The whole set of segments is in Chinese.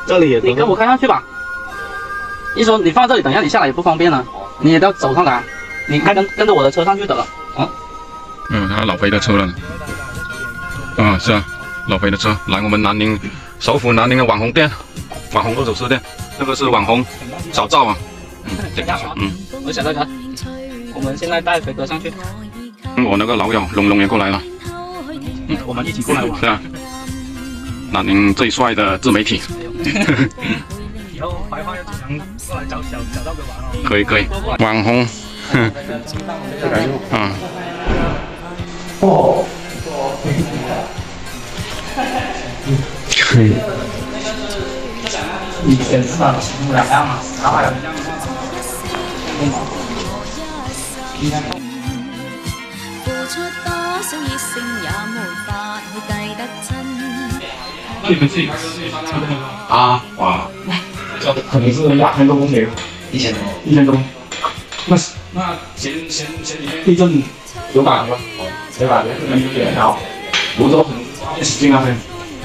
这里也你跟我开上去吧。一说你放这里，等一下你下来也不方便了，你也要走上来，你跟着我的车上去得了啊。 他老肥的车了。是啊，老肥的车来我们南宁首府南宁的网红店，网红二手车店，这个是网红小赵啊。 我想这个，我们现在带肥哥上去。 我那个老友龙龙也过来了。 我们一起过来玩。 是啊，南宁最帅的自媒体。 以后白话要经常过来找小赵哥玩哦。 可以，网红。可以。 以前是把形来样嘛，然后还有那你们自己开车自己上那个啊？哇，这可能是2000多公里，1000多。那前几天地震有感觉吗？有感觉，可能有点小。泸州可能面使劲那边。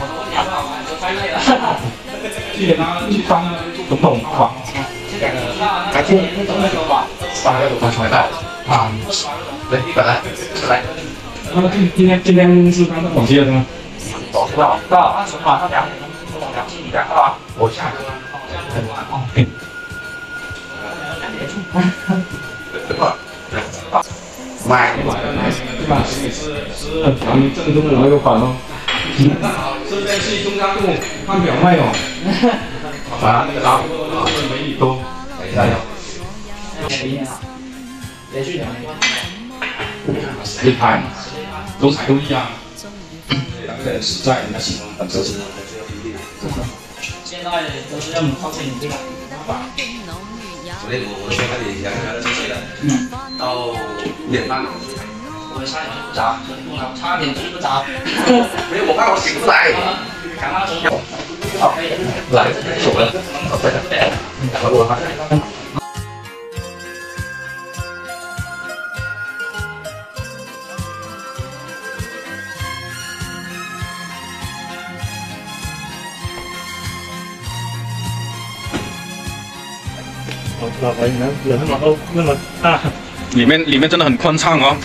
记得他去当总统啊，还听8个总统出来啊，对，100来，100来。那么今天是刚到广西了是吗？到20马上2点钟，2点我下车，很晚哦。买对吧？是咱们正宗的那个款哦。这边是中央路，看表妹哦。那个打火是美女多，加油！连续2年。实拍，都彩都一样。两个人实在，人家喜欢本车型。 现在都是用放摄影机了。 昨天我说他得2个小时的，到5点半。 我差点不着，差点睡不着。 没有，我怕我醒不来。来，走了。 老肥，你看有那么大， 里面真的很宽敞哦。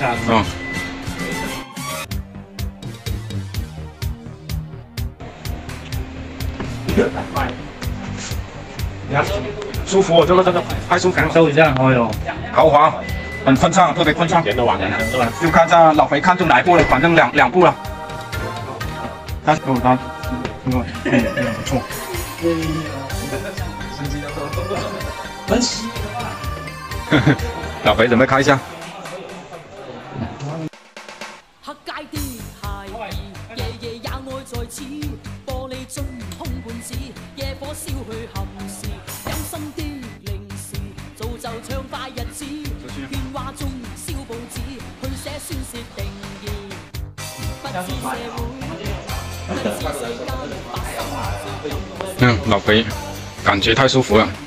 你看舒服，这个真的太舒服，感受一下，哎呦， 豪华，很宽敞，特别宽敞。 甜的晚的是吧？ 就看这老肥看中哪一部了，反正两部了。他不错。老肥准备开一下。老肥感觉太舒服了。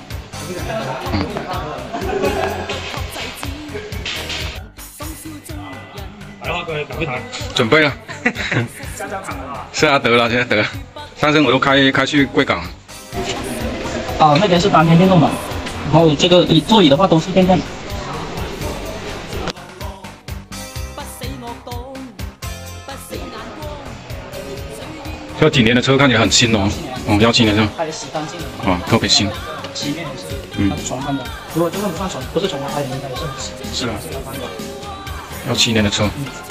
准备了。是啊，得了，现在得了。上次我都开去贵港。 那边是单边电动的，然后这个座椅的话都是电动的。 这几年的车看起来很新哦，17年是吧？ 拍的洗干净了。 特别新。 漆面也是，它是重翻的。如果就算不是重翻拍的，应该也是。 是啊。17年的车。